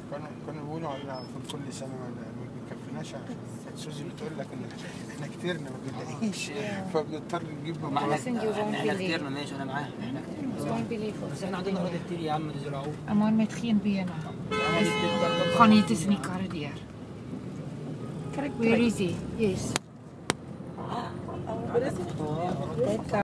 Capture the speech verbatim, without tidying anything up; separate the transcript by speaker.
Speaker 1: كانوا كانوا بيقولوا على كل سنه ما بيكفيناش، عشان سوزي بتقول لك ان احنا كتيرنا ما بنلاقيش فبنضطر نجيب من
Speaker 2: احنا
Speaker 3: احنا كتيرنا ماشي انا معاك، احنا كتير بس احنا عندنا ارض كتير يا عم تزرعوه.
Speaker 2: امان met geen benen. Gaan niet tussen die karren deur. Where is he? Yes.
Speaker 4: What is it?